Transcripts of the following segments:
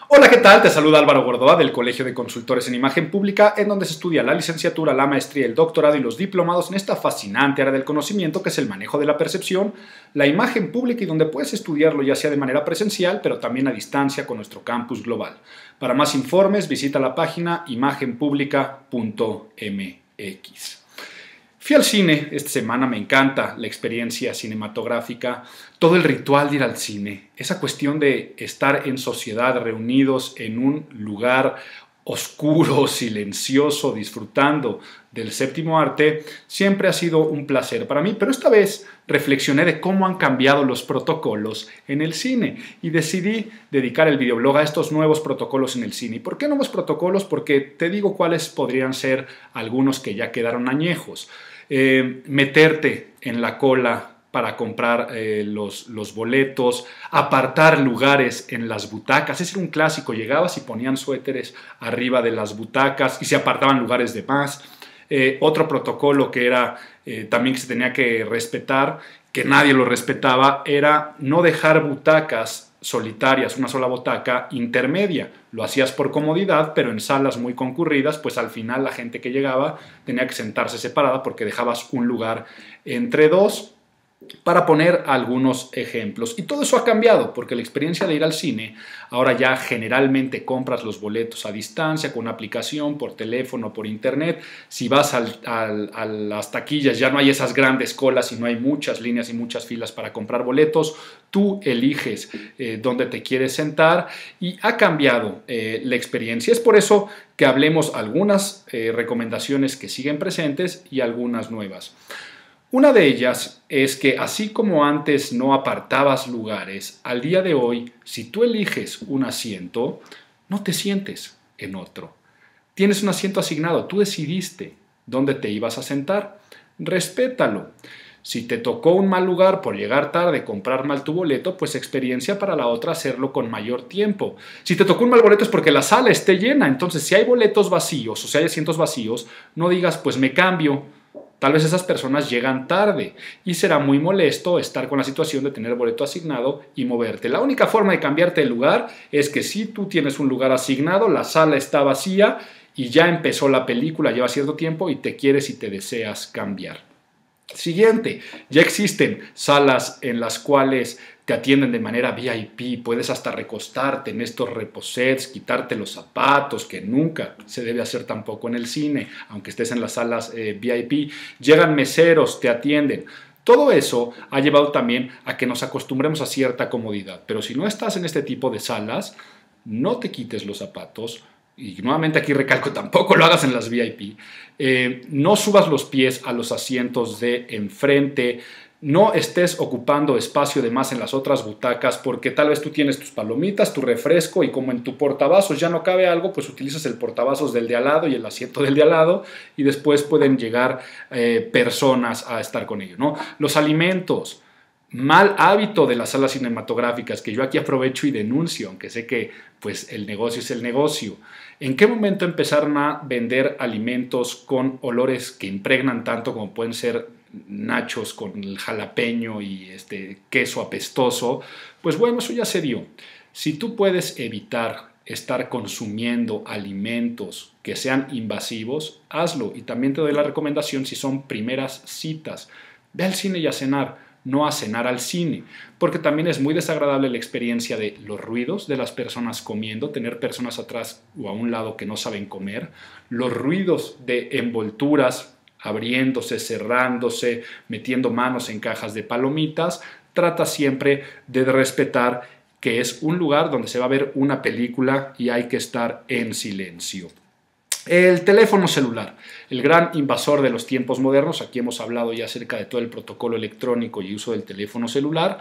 Hola, ¿qué tal? Te saluda Álvaro Gordoa del Colegio de Consultores en Imagen Pública, en donde se estudia la licenciatura, la maestría, el doctorado y los diplomados en esta fascinante área del conocimiento que es el manejo de la percepción, la imagen pública y donde puedes estudiarlo ya sea de manera presencial, pero también a distancia con nuestro campus global. Para más informes, visita la página imagenpublica.mx. Fui al cine esta semana, me encanta la experiencia cinematográfica, todo el ritual de ir al cine, esa cuestión de estar en sociedad, reunidos en un lugar oscuro, silencioso, disfrutando del séptimo arte, siempre ha sido un placer para mí, pero esta vez reflexioné de cómo han cambiado los protocolos en el cine y decidí dedicar el videoblog a estos nuevos protocolos en el cine. ¿Y por qué nuevos protocolos? Porque te digo cuáles podrían ser algunos que ya quedaron añejos. Meterte en la cola para comprar los boletos, apartar lugares en las butacas. Ese era un clásico, llegabas y ponían suéteres arriba de las butacas y se apartaban lugares de más. Otro protocolo que era también que se tenía que respetar, que nadie lo respetaba, era no dejar butacas solitarias, una sola butaca intermedia. Lo hacías por comodidad, pero en salas muy concurridas, pues al final la gente que llegaba tenía que sentarse separada porque dejabas un lugar entre dos, para poner algunos ejemplos. Y todo eso ha cambiado porque la experiencia de ir al cine, ahora ya generalmente compras los boletos a distancia con una aplicación, por teléfono, por internet. Si vas a las taquillas ya no hay esas grandes colas y no hay muchas líneas y muchas filas para comprar boletos. Tú eliges dónde te quieres sentar y ha cambiado la experiencia. Es por eso que hablemos algunas recomendaciones que siguen presentes y algunas nuevas. Una de ellas es que así como antes no apartabas lugares, al día de hoy, si tú eliges un asiento, no te sientes en otro. Tienes un asiento asignado, tú decidiste dónde te ibas a sentar, respétalo. Si te tocó un mal lugar por llegar tarde, comprar mal tu boleto, pues experiencia para la otra hacerlo con mayor tiempo. Si te tocó un mal boleto es porque la sala esté llena, entonces si hay boletos vacíos o si hay asientos vacíos, no digas pues me cambio. Tal vez esas personas llegan tarde y será muy molesto estar con la situación de tener boleto asignado y moverte. La única forma de cambiarte de lugar es que si tú tienes un lugar asignado, la sala está vacía y ya empezó la película, lleva cierto tiempo y te quieres y te deseas cambiar. Siguiente, ya existen salas en las cuales te atienden de manera VIP, puedes hasta recostarte en estos reposets, quitarte los zapatos, que nunca se debe hacer tampoco en el cine, aunque estés en las salas VIP. Llegan meseros, te atienden. Todo eso ha llevado también a que nos acostumbremos a cierta comodidad, pero si no estás en este tipo de salas, no te quites los zapatos. Y nuevamente aquí recalco, tampoco lo hagas en las VIP, no subas los pies a los asientos de enfrente, no estés ocupando espacio de más en las otras butacas porque tal vez tú tienes tus palomitas, tu refresco y como en tu portavasos ya no cabe algo, pues utilizas el portavasos del de al lado y el asiento del de al lado y después pueden llegar personas a estar con ello, ¿no? Los alimentos. Mal hábito de las salas cinematográficas que yo aquí aprovecho y denuncio, aunque sé que pues el negocio es el negocio. ¿En qué momento empezaron a vender alimentos con olores que impregnan tanto como pueden ser nachos con el jalapeño y queso apestoso? Pues bueno, eso ya se dio. Si tú puedes evitar estar consumiendo alimentos que sean invasivos, hazlo. Y también te doy la recomendación si son primeras citas. Ve al cine y a cenar. No a cenar al cine, porque también es muy desagradable la experiencia de los ruidos de las personas comiendo, tener personas atrás o a un lado que no saben comer, los ruidos de envolturas abriéndose, cerrándose, metiendo manos en cajas de palomitas. Trata siempre de respetar que es un lugar donde se va a ver una película y hay que estar en silencio. El teléfono celular, el gran invasor de los tiempos modernos. Aquí hemos hablado ya acerca de todo el protocolo electrónico y uso del teléfono celular.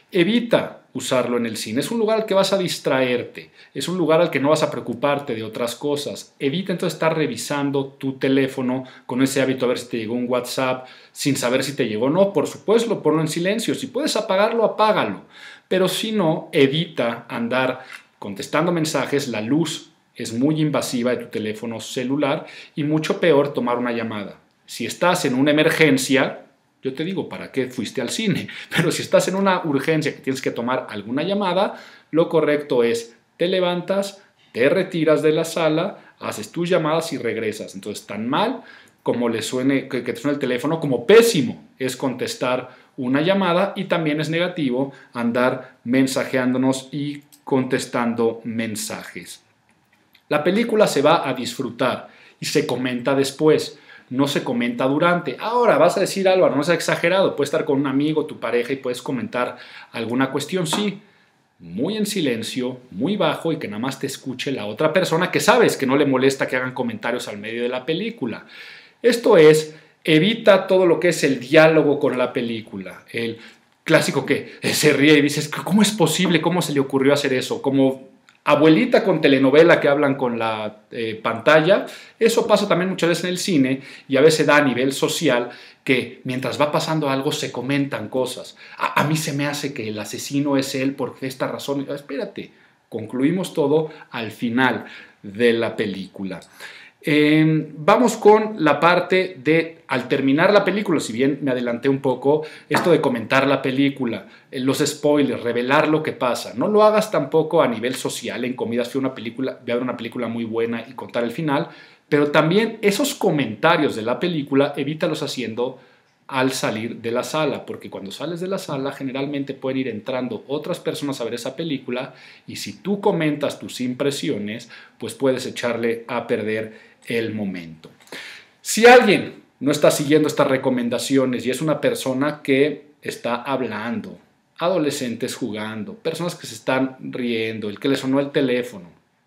Evita usarlo en el cine. Es un lugar al que vas a distraerte, es un lugar al que no vas a preocuparte de otras cosas. Evita entonces estar revisando tu teléfono con ese hábito a ver si te llegó un WhatsApp sin saber si te llegó o no. Por supuesto, ponlo en silencio. Si puedes apagarlo, apágalo. Pero si no, evita andar contestando mensajes. La luz es muy invasiva de tu teléfono celular y mucho peor tomar una llamada. Si estás en una emergencia, yo te digo, ¿para qué fuiste al cine? Pero si estás en una urgencia que tienes que tomar alguna llamada, lo correcto es te levantas, te retiras de la sala, haces tus llamadas y regresas. Entonces, tan mal como le suene, que te suene el teléfono, como pésimo es contestar una llamada, y también es negativo andar mensajeándonos y contestando mensajes. La película se va a disfrutar y se comenta después, no se comenta durante. Ahora, vas a decir, Álvaro, no es exagerado, puedes estar con un amigo, tu pareja, y puedes comentar alguna cuestión, sí, muy en silencio, muy bajo, y que nada más te escuche la otra persona, que sabes que no le molesta que hagan comentarios al medio de la película. Esto es, evita todo lo que es el diálogo con la película, el clásico que se ríe y dices, ¿cómo es posible? ¿Cómo se le ocurrió hacer eso? Como abuelita con telenovela que hablan con la pantalla. Eso pasa también muchas veces en el cine, y a veces da a nivel social que mientras va pasando algo se comentan cosas. A mí se me hace que el asesino es él por esta razón. Espérate, concluimos todo al final de la película. Vamos con la parte de, al terminar la película, si bien me adelanté un poco, esto de comentar la película, los spoilers, revelar lo que pasa. No lo hagas tampoco a nivel social. En comidas fui a ver una película muy buena y contar el final, pero también esos comentarios de la película evítalos haciendo al salir de la sala, porque cuando sales de la sala generalmente pueden ir entrando otras personas a ver esa película, y si tú comentas tus impresiones, pues puedes echarle a perder el momento. Si alguien no está siguiendo estas recomendaciones y es una persona que está hablando, adolescentes jugando, personas que se están riendo, el que le sonó el teléfono,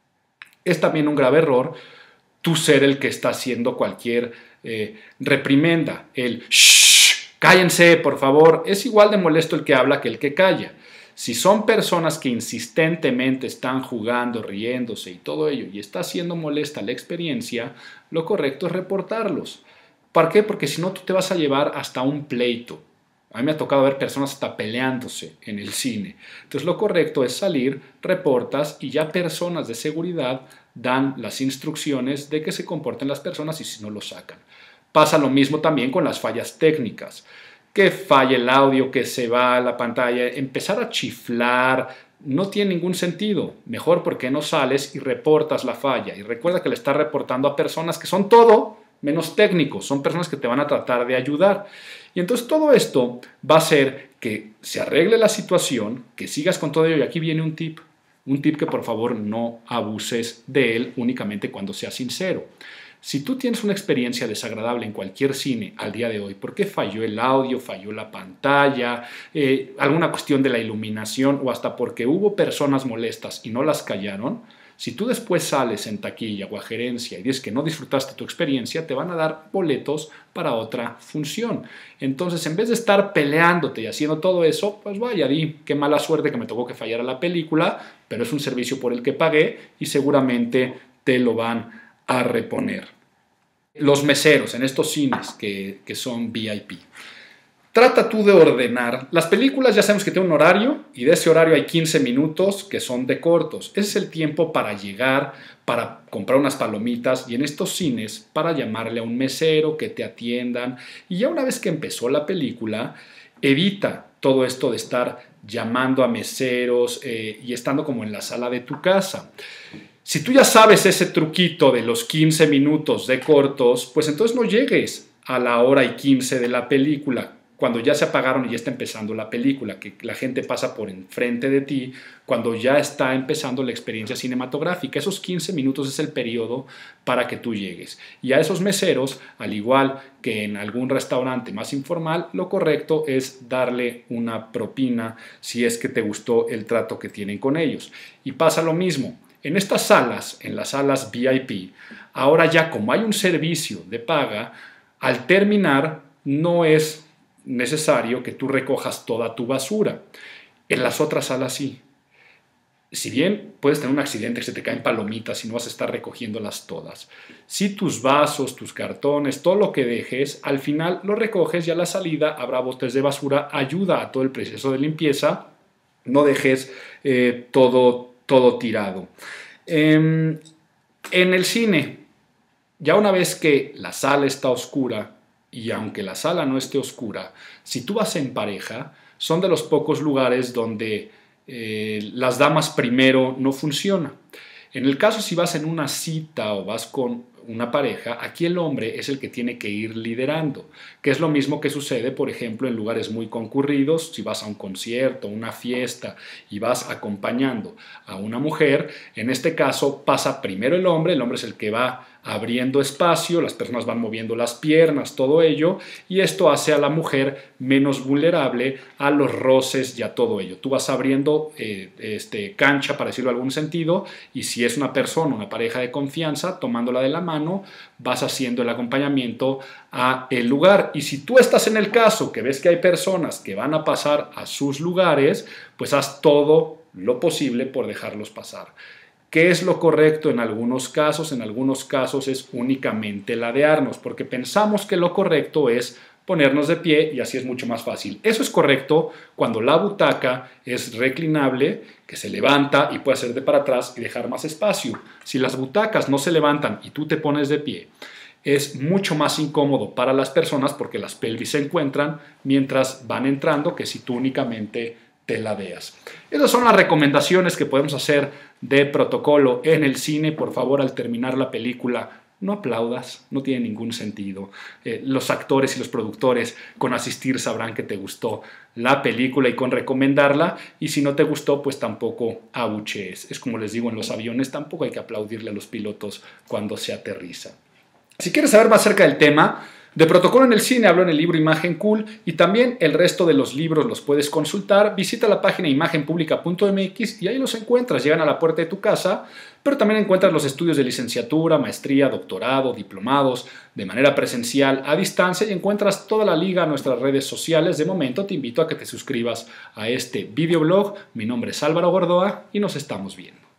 es también un grave error tú ser el que está haciendo cualquier reprimenda, el shh, cállense por favor. Es igual de molesto el que habla que el que calla. Si son personas que insistentemente están jugando, riéndose y todo ello, y está siendo molesta la experiencia, lo correcto es reportarlos. ¿Por qué? Porque si no, tú te vas a llevar hasta un pleito. A mí me ha tocado ver personas hasta peleándose en el cine. Entonces lo correcto es salir, reportas, y ya personas de seguridad dan las instrucciones de que se comporten las personas, y si no, lo sacan. Pasa lo mismo también con las fallas técnicas. Que falle el audio, que se va a la pantalla, empezar a chiflar, no tiene ningún sentido. Mejor porque no sales y reportas la falla. Y recuerda que le estás reportando a personas que son todo menos técnicos, son personas que te van a tratar de ayudar. Y entonces todo esto va a hacer que se arregle la situación, que sigas con todo ello. Y aquí viene un tip que por favor no abuses de él únicamente cuando seas sincero. Si tú tienes una experiencia desagradable en cualquier cine al día de hoy, porque falló el audio, falló la pantalla, alguna cuestión de la iluminación, o hasta porque hubo personas molestas y no las callaron, si tú después sales en taquilla o a gerencia y dices que no disfrutaste tu experiencia, te van a dar boletos para otra función. Entonces, en vez de estar peleándote y haciendo todo eso, pues vaya, di, qué mala suerte que me tocó que fallara la película, pero es un servicio por el que pagué y seguramente te lo van a reponer. Los meseros en estos cines que son VIP. Trata tú de ordenar. Las películas ya sabemos que tienen un horario, y de ese horario hay 15 minutos que son de cortos. Ese es el tiempo para llegar, para comprar unas palomitas, y en estos cines para llamarle a un mesero, que te atiendan. Y ya una vez que empezó la película, evita todo esto de estar llamando a meseros y estando como en la sala de tu casa. Si tú ya sabes ese truquito de los 15 minutos de cortos, pues entonces no llegues a la hora y 15 de la película, cuando ya se apagaron y ya está empezando la película, que la gente pasa por enfrente de ti, cuando ya está empezando la experiencia cinematográfica. Esos 15 minutos es el periodo para que tú llegues. Y a esos meseros, al igual que en algún restaurante más informal, lo correcto es darle una propina si es que te gustó el trato que tienen con ellos. Y pasa lo mismo. En estas salas, en las salas VIP, ahora ya como hay un servicio de paga, al terminar no es necesario que tú recojas toda tu basura. En las otras salas sí. Si bien puedes tener un accidente que se te caen palomitas y no vas a estar recogiéndolas todas, si tus vasos, tus cartones, todo lo que dejes, al final lo recoges y a la salida habrá botes de basura, ayuda a todo el proceso de limpieza, no dejes todo tirado. En el cine, ya una vez que la sala está oscura, y aunque la sala no esté oscura, si tú vas en pareja, son de los pocos lugares donde las damas primero no funciona. En el caso si vas en una cita o vas con una pareja, aquí el hombre es el que tiene que ir liderando, que es lo mismo que sucede, por ejemplo, en lugares muy concurridos. Si vas a un concierto, una fiesta y vas acompañando a una mujer, en este caso pasa primero el hombre es el que va abriendo espacio, las personas van moviendo las piernas, todo ello, y esto hace a la mujer menos vulnerable a los roces y a todo ello. Tú vas abriendo cancha, para decirlo en algún sentido, y si es una persona, una pareja de confianza, tomándola de la mano, vas haciendo el acompañamiento a el lugar. Y si tú estás en el caso que ves que hay personas que van a pasar a sus lugares, pues haz todo lo posible por dejarlos pasar. ¿Qué es lo correcto en algunos casos? En algunos casos es únicamente ladearnos, porque pensamos que lo correcto es ponernos de pie y así es mucho más fácil. Eso es correcto cuando la butaca es reclinable, que se levanta y puede hacer de para atrás y dejar más espacio. Si las butacas no se levantan y tú te pones de pie, es mucho más incómodo para las personas porque las pelvis se encuentran mientras van entrando que si tú únicamente te ladeas. Esas son las recomendaciones que podemos hacer de protocolo en el cine. Por favor, al terminar la película, no aplaudas, no tiene ningún sentido. Los actores y los productores con asistir sabrán que te gustó la película y con recomendarla, y si no te gustó, pues tampoco abuchees. Es como les digo en los aviones, tampoco hay que aplaudirle a los pilotos cuando se aterriza. Si quieres saber más acerca del tema de protocolo en el cine, hablo en el libro Imagen Cool, y también el resto de los libros los puedes consultar. Visita la página imagenpublica.mx y ahí los encuentras, llegan a la puerta de tu casa, pero también encuentras los estudios de licenciatura, maestría, doctorado, diplomados, de manera presencial, a distancia, y encuentras toda la liga a nuestras redes sociales. De momento te invito a que te suscribas a este videoblog. Mi nombre es Álvaro Gordoa y nos estamos viendo.